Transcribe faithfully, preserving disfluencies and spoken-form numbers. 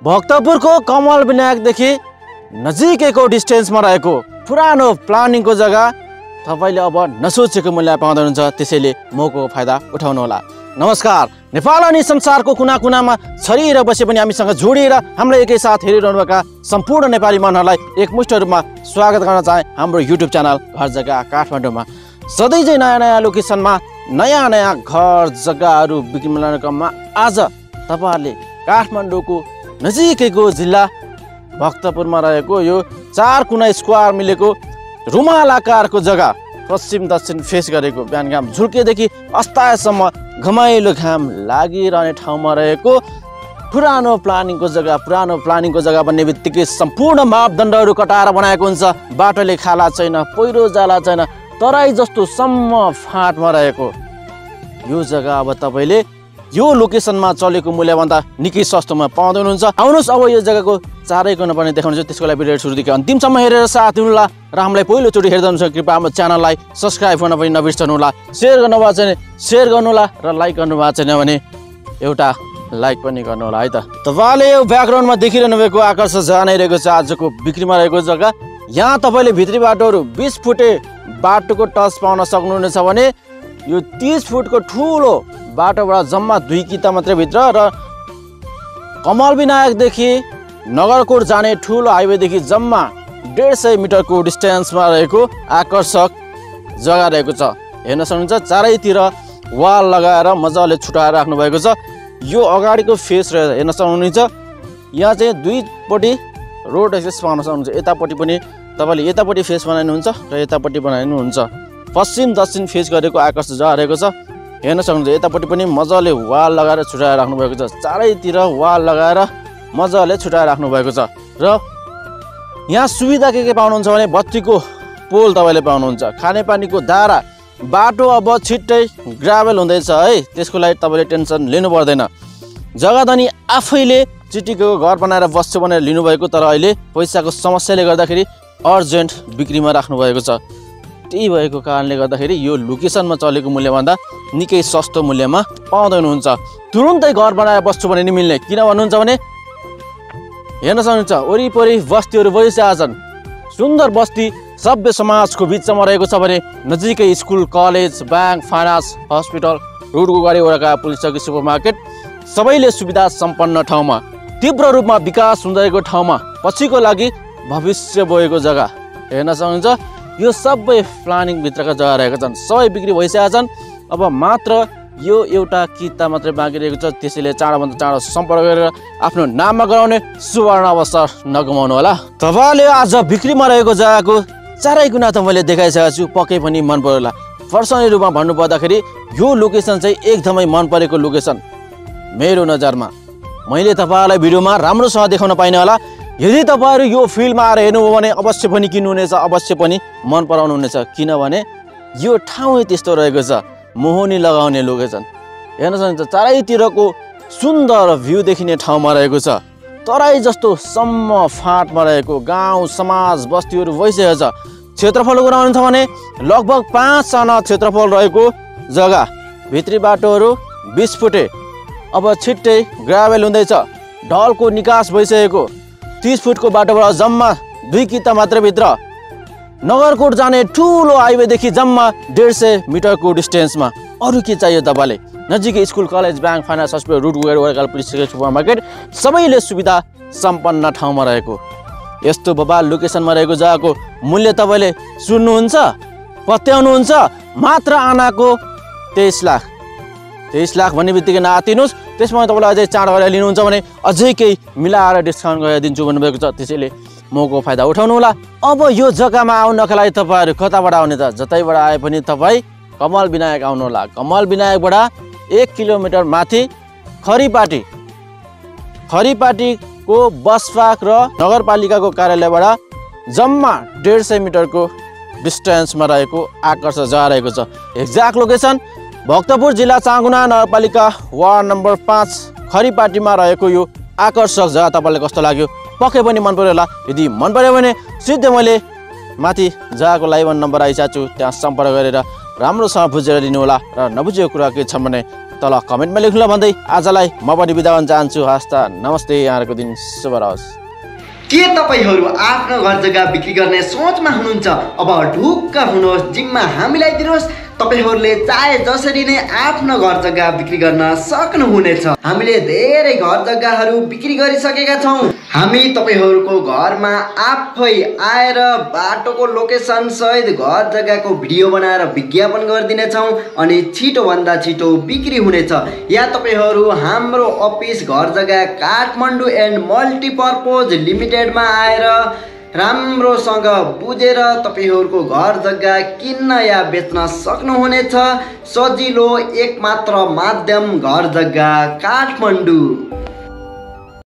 भक्तपुरको कमल विनायकदेखि नजिकैको डिस्टेन्समा रहेको पुरानो प्लानिङको जग्गा तपाईले अब नसोचेको मूल्य पाउँदै हुनुहुन्छ, त्यसैले मौको फाइदा उठाउनुहोला। नमस्कार, नेपाल अनि संसारको कुना कुनामा छरिएर बसे पनि हामीसँग जोडिएर हाम्रो एकैसाथ हेरिरहनुभएका सम्पूर्ण नेपाली मनहरूलाई एकमुष्ट रूपमा स्वागत गर्न चाहे हाम्रो युट्युब च्यानल घर जग्गा काठमाडौँमा। सधैँ चाहिँ नयाँ नयाँ लोकेसनमा नयाँ नयाँ घर जग्गाहरू बिक्रीमा ल्याउने क्रममा आज तपाईँहरूले काठमाडौँको नजिकैको जिल्ला भक्तपुरमा रहेको यो चार कुना स्क्वायर मिलेको रुमाल आकारको जग्गा, पश्चिम दक्षिण फेस गरेको, बिहान घाम झुल्केदेखि अस्ताएसम्म घमाइलो घाम लागिरहने ठाउँमा रहेको पुरानो प्लानिङको जग्गा। पुरानो प्लानिङको जग्गा भन्ने बित्तिकै सम्पूर्ण मापदण्डहरू कटाएर बनाएको हुन्छ। बाटोले खाला छैन, पहिरो जाला छैन, तराई जस्तो सम्म फाँटमा रहेको यो जग्गा अब तपाईँले यो लोकेसनमा चलेको मूल्यभन्दा निकै सस्तोमा पाउँदै हुनुहुन्छ। आउनुहोस् अब यो जग्गाको चारैको नपर्ने देखाउनुहुन्छ। त्यसको लागि भिडियो सुरुदेखि अन्तिमसम्म हेरेर साथ दिनुहोला र हामीलाई पहिलोचोटि हेर्दै हुनुहुन्छ कृपया हाम्रो च्यानललाई सब्सक्राइब गर्न पनि नबिर्सनुहोला। सेयर गर्नुभएको छैन सेयर गर्नुहोला र लाइक गर्नुभएको छैन भने एउटा लाइक पनि गर्नुहोला है त। तपाईँले यो ब्याकग्राउन्डमा देखिरहनु भएको आकर्षक जग्गा नै रहेको छ आजको बिक्रीमा रहेको जग्गा। यहाँ तपाईँले भित्री बाटोहरू बिस फुटे बाटोको टच पाउन सक्नुहुनेछ भने यो तीस फुटको ठुलो बाटोबाट जम्मा दुई किता मात्रै भित्र र कमल विनायकदेखि नगरकोट जाने ठुलो हाइवेदेखि जम्मा डेढ सय मिटरको डिस्टेन्समा रहेको आकर्षक जग्गा रहेको छ। हेर्न सक्नुहुन्छ चारैतिर वाल लगाएर मजाले छुटाएर राख्नु भएको छ। यो अगाडिको फेस रहेर हेर्न सक्नुहुन्छ। यहाँ चाहिँ दुईपट्टि रोड एक्सेस पाउन सक्नुहुन्छ। यतापट्टि पनि तपाईँले यतापट्टि फेस बनाइनुहुन्छ र यतापट्टि बनाइनुहुन्छ। पश्चिम दक्षिण फेस गरेको आकर्षक जग्गा रहेको छ। हेर्न सक्नुहुन्छ यतापट्टि पनि मजाले वाल लगाएर छुटाएर राख्नु भएको छ। चारैतिर वाल लगाएर मजाले छुटाएर राख्नु भएको छ र यहाँ सुविधा के के पाउनुहुन्छ भने बत्तीको पोल तपाईँले पाउनुहुन्छ, खानेपानीको धारा, बाटो अब छिट्टै ग्राभेल हुँदैछ है, त्यसको लागि तपाईँले टेन्सन लिनु पर्दैन। जग्गा धनी आफैले चिटिको घर बनाएर बस्छु भनेर लिनुभएको, तर अहिले पैसाको समस्याले गर्दाखेरि अर्जेन्ट बिक्रीमा राख्नु भएको छ। त्यही भएको कारणले गर्दाखेरि यो लोकेसनमा चलेको मूल्यभन्दा निकै सस्तो मूल्यमा पाउँदै हुनुहुन्छ। तुरुन्तै घर बनाएर बस्छु भने नि मिल्ने, किन भन्नुहुन्छ भने हेर्न सक्नुहुन्छ वरिपरि बस्तीहरू बसिसकेका छन्। सुन्दर बस्ती सभ्य समाजको बिचमा रहेको छ भने नजिकै school, college, bank, finance, hospital, रोडको गाडी वडाका पुलिस चौकी, सुपरमार्केट सबैले सुविधा सम्पन्न ठाउँमा, तीव्र रूपमा विकास हुँदैको ठाउँमा, पछिको लागि भविष्य बोकेको जग्गा। हेर्न सक्नुहुन्छ यो सबै प्लानिङभित्रका जग्गा रहेका छन्। सबै बिक्री भइसकेका छन्। अब मात्र यो एउटा किता मात्रै बाँकी रहेको छ। त्यसैले चाँडोभन्दा चाँडो सम्पर्क गरेर आफ्नो नाममा गराउने सुवर्ण अवसर नगुमाउनु होला। तपाईँले आज बिक्रीमा रहेको जग्गाको चारै गुणा त मैले देखाइसकेको छु, पक्कै पनि मन पर्यो होला। पर्सनली रूपमा भन्नुपर्दाखेरि यो लोकेसन चाहिँ एकदमै मन परेको लोकेसन मेरो नजरमा। मैले तपाईँहरूलाई भिडियोमा राम्रोसँग देखाउन पाइनँ होला। यदि तपाईँहरू यो फिल्डमा आएर हेर्नुभयो भने अवश्य पनि किन्नुहुनेछ, अवश्य पनि मन पराउनुहुनेछ, किनभने यो ठाउँ त्यस्तो रहेको छ, मोहनी लगाउने लोकेसन। हेर्न सक्नुहुन्छ चारैतिरको सुन्दर भ्यू देखिने ठाउँमा रहेको छ। तराई जस्तो सम्म फाँटमा रहेको गाउँ समाज बस्तीहरू भइसकेको छ। क्षेत्रफल गराउनु छ भने लगभग पाँच आना क्षेत्रफल रहेको जग्गा, भित्री बाटोहरू बिस फुटे, अब छिट्टै ग्राभेल हुँदैछ, ढलको निकास भइसकेको, तीस फुटको बाटोबाट जम्मा दुई किता मात्र भित्र नगरकोट जाने ठुलो हाइवेदेखि जम्मा डेढ सय मिटरको डिस्टेन्समा। अरू के चाहियो तपाईँले? नजिकै school, college, bank, finance, hospital, road वडाका पुलिस चौकी, सुपरमार्केट सबैले सुविधा सम्पन्न ठाउँमा रहेको यस्तो बबाल लोकेसनमा रहेको जग्गाको मूल्य तपाईँले सुन्नुहुन्छ, पत्याउनुहुन्छ। मात्र आनाको तेइस लाख तेइस लाख भन्ने बित्तिकै नआतिनुहोस्। त्यसमा तपाईँलाई अझै चाँडो गरेर लिनुहुन्छ भने अझै केही मिलाएर डिस्काउन्ट गरेर दिन्छु भन्नुभएको छ। त्यसैले मौको फाइदा उठाउनु होला। अब यो जग्गामा आउनका लागि तपाईँहरू कताबाट आउने त? जतैबाट आए पनि तपाईँ कमल विनायक आउनु होला। कमल विनायकबाट एक किलोमिटर माथि खरीपाटी खरीपाटीको बस पार्क र नगरपालिकाको कार्यालयबाट जम्मा डेढ सय मिटरको डिस्टेन्समा रहेको आकर्षक जग्गा रहेको छ। एक्ज्याक्ट लोकेसन भक्तपुर जिल्ला चाँगुना नगरपालिका वार्ड नम्बर पाँच खरीपाटीमा रहेको यो आकर्षक जग्गा तपाईँलाई कस्तो लाग्यो? पक्कै पनि मन पर्यो होला। यदि मन पर्यो भने सिधै मैले माथि जग्गाको लाइभ नम्बर आइसकेको छु, त्यहाँ सम्पर्क गरेर राम्रोसँग बुझेर लिनु होला र नबुझेको कुरा के छ भने तल कमेन्टमा लेख्नुला भन्दै आजलाई म पनि बिदा हुन चाहन्छु। हस् त, नमस्ते, यहाँहरूको दिन शुभ रहोस्। के तपाईहरू आफ्नो घर जग्गा बिक्री गर्ने सोचमा हुनुहुन्छ? अब ढुक्क हुनुहोस्, जिम्मा हामीलाई दिनुहोस्। तपाईहरूले चाहे जसरी नै आफ्नो घर जग्गा बिक्री गर्न सक्नुहुनेछ। हामीले धेरै घर जग्गाहरू बिक्री गरिसकेका छौँ। हामी तपाईहरूको घरमा आफै आएर बाटोको लोकेसन सहित घर जग्गाको भिडियो बनाएर विज्ञापन गरिदिनेछौँ अनि छिटोभन्दा छिटो बिक्री हुनेछ। या तपाईहरू हाम्रो अफिस घर जग्गा काठमाडौँ एन्ड मल्टिपर्पोज लिमिटेडमा आएर राम्रोसँग बुझेर तपाईहरूको घर जग्गा किन्न या बेच्न सक्नुहुनेछ। सजिलो एकमात्र माध्यम घर जग्गा काठमाडौँ।